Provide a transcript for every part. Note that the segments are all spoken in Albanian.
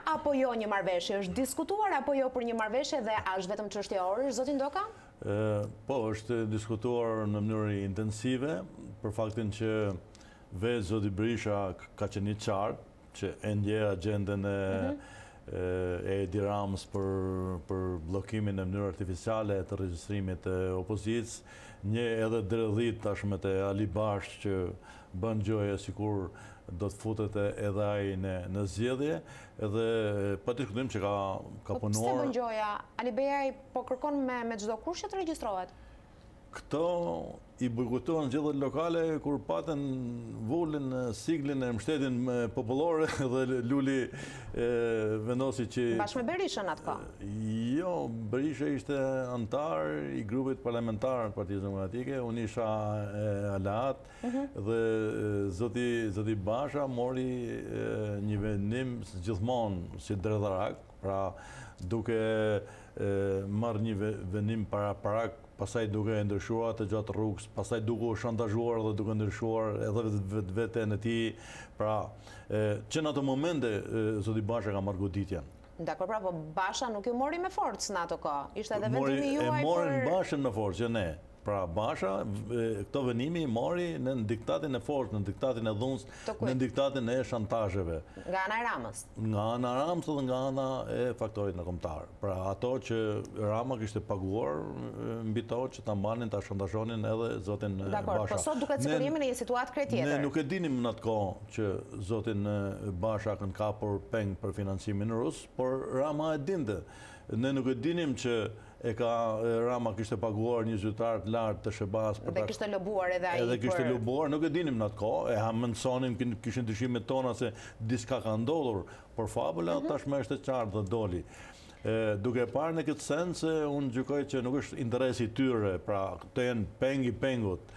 apo jo një marrëveshje? Është diskutuar apo jo për një marrëveshje dhe a është vetëm çështje orësh, zoti Ndoka? Po, është diskutuar në mënyrë intensive për faktin që vetë zoti Basha ka qenë i qartë që e ndje agjendën e Edi Ramës për blokimin e mënyrë artificiale të regjistrimit të opozicës, një edhe dredhit tashme të Ali Bash që bën gjoje sikur do të futet edhe ai në zgjedhje, edhe pa diskutim që ka punuar. Pse bën gjoja? Ali Bejaj po kërkon me çdo kusht që të regjistrohet? Këto i bojkotuan zgjedhjet lokale kur patën volën siglin e mbështetjen popullore dhe Luli vendosi që... Bashkë me Berishën atë kohë? Jo, Berisha ishte antar i grupit parlamentar të Partisë Demokratike, unë isha aleat dhe zoti Basha mori një vendim gjithmonë si dredharak, pra duke marrë një vendim parak, pasaj duke e ndryshuar të gjatë rrugës, pasaj duke u shantazhuar dhe duke ndryshuar edhe veten e tij, pra që në ato momente zoti Basha ka marrë goditjen. Dakor, pra, po Basha nuk ju mori me forcë në ato kohë. Ishte edhe vendimi juaj për... Morin Bashën me forcë, që ne. Pra Basha, këto venimi i mori në diktatin e forcë, në diktatin e dhunës, në diktatin e shantazheve. Nga ana e Ramës? Nga ana e Ramës dhe nga ana e faktorit në kombëtar. Pra ato që Rama kishte paguar mbi to që ta mbanin, ta shantazhonin edhe zotin Basha. Dakor, po sot duket sikur jemi në një situatë krejt tjetër. Ne nuk e dinim në atë kohë që zotin Basha kanë kapur peng për financimin rus, por Rama e dinte. Ne nuk e dinim që Rama kishte paguar një zyrtar të lartë të Shebas. Dhe kishte lobuar edhe ai. Edhe kishte lobuar, nuk e dinim në atë kohë, e mençonin, kishin dyshimet tona se diçka ka ndodhur, por fabula tashmë është e qartë dhe doli. Duke parë në këtë sens, unë gjykoj që nuk është interesi tyre, pra të jenë pengi pengut,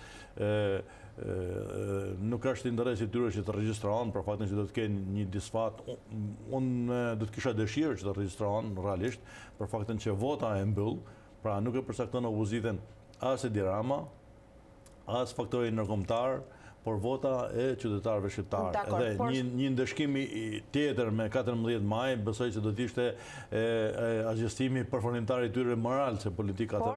nuk është interesi tyre që të regjistrohen, për faktin që do të kenë një disfatë. Unë do të kisha dëshirë që të regjistrohen realisht, për faktin që vota e mbyll, pra nuk e përcakton opozitën as Edi Rama, as faktori ndërkombëtar, por vota e qytetarëve shqiptarë. Dhe një ndëshkim tjetër me 14 maj, besoj që do të ishte agjestimi përfundimtar i tyre moral, se politika